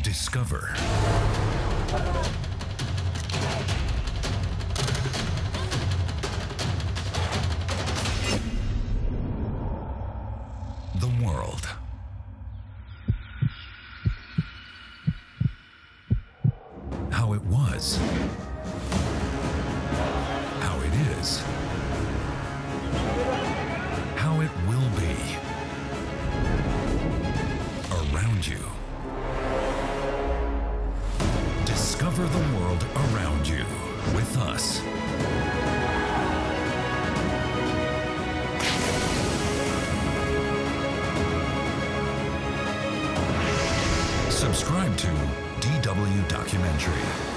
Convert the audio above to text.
Discover. The world. How it was. How it is. How it will be. Around you. Discover the world around you with us. Subscribe to DW Documentary.